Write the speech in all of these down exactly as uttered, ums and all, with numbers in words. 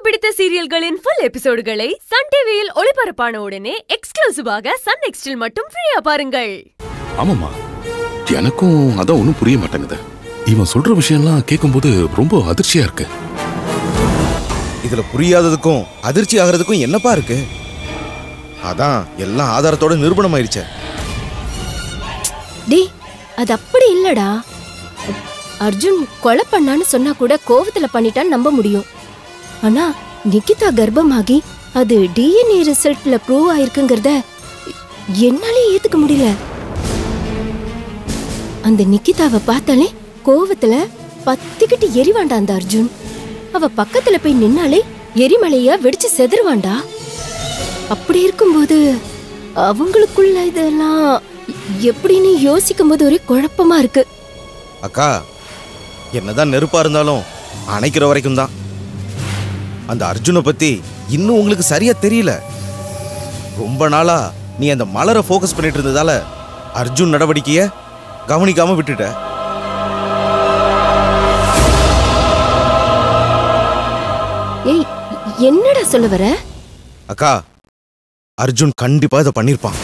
பிடித்த சீரியல்களின் full எபிசோடுகளை Sun டிவியில் ஒளிபரப்பான உடனே எக்ஸ்க்ளூசிவாக சன் நெக்ஸ்டில் மட்டும் ஃப்ரீயா பாருங்கள். ஆமாமா, எனக்கும் அதான் ஒன்றும் புரிய மாட்டேங்குது. இவன் சொல்ற விஷயம்லாம் கேட்கும்போது ரொம்ப அதிர்ச்சியா இருக்கு. இதுல புரியாததுக்கும் அதிர்ச்சி ஆகிறதுக்கும் என்னப்பா இருக்கு? அதான் எல்லாம் ஆதாரத்தோட நிரூபணம் ஆயிடுச்சு. டேய், அது அப்படி இல்லடா. அர்ஜுன் கொலை பண்ணான்னு சொன்னா கூட கோவத்துல பண்ணிட்டான்னு நம்ப முடியும். ஆனா நிகிதா கர்ப்பமாகி அது டிஎன்ஏ ரிசல்ட்ல ப்ரூவ் ஆயிருக்குங்கிறத என்னாலே ஏத்துக்க முடியல. அந்த நிகிதாவை பார்த்தாலே கோவத்துல பத்திக்கிட்டு எரிவாண்டா அந்த அர்ஜுன். அவ பக்கத்துல போய் நின்னாலே எரிமலையா வெடிச்சு செதறுவாண்டா. அப்படி இருக்கும்போது அவங்களுக்குள்ள இதெல்லாம் எப்படின்னு யோசிக்கும் போது ஒரே குழப்பமா இருக்கு. அக்கா, என்னதான் நெருப்பா இருந்தாலும் அணைக்கிற வரைக்கும் தான். அந்த அர்ஜுனை பத்தி இன்னும் உங்களுக்கு சரியா தெரியல. ரொம்ப நாளா நீ அந்த மலரை ஃபோக்கஸ் பண்ணிட்டு இருந்ததால அர்ஜுன் நடவடிக்கைய கவனிக்காம விட்டுட்ட. ஏய், என்னடா சொல்ல வர? அக்கா, அர்ஜுன் கண்டிப்பா இதை பண்ணிருப்பான்.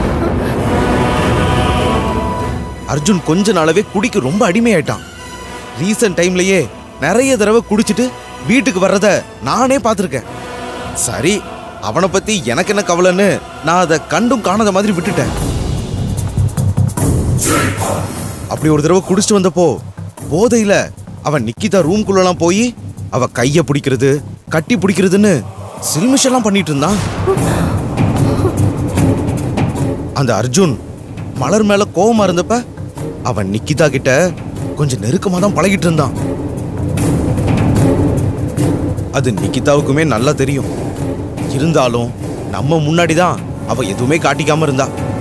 அர்ஜுன் கொஞ்ச நாளாவே குடிக்கு ரொம்ப அடிமையாயிட்டான். ரீசன்ட் டைம்லயே நிறைய தடவை குடிச்சிட்டு வீட்டுக்கு வர்றத நானே பார்த்துருக்கேன். சரி, அவனை பத்தி எனக்கு என்ன கவலைன்னு நான் அதை கண்டும் காணாத மாதிரி விட்டுட்டேன். அப்படி ஒரு தடவை குடிச்சிட்டு வந்தப்போ போதையில அவன் நிக்கிதா ரூம்குள்ளலாம் போய் அவ கைய பிடிக்கிறது, கட்டி பிடிக்கிறதுன்னு சில்மிஷெல்லாம் பண்ணிட்டு இருந்தான். அந்த அர்ஜுன் மலர் மேல கோவமா இருந்தப்ப அவன் நிக்கிதா கிட்ட கொஞ்சம் நெருக்கமா தான் பழகிட்டு இருந்தான். அது நிக்கிதாவுக்குமே நல்லா தெரியும். இருந்தாலும் நம்ம முன்னாடிதான் அவ எதுவுமே காட்டிக்காம இருந்தா.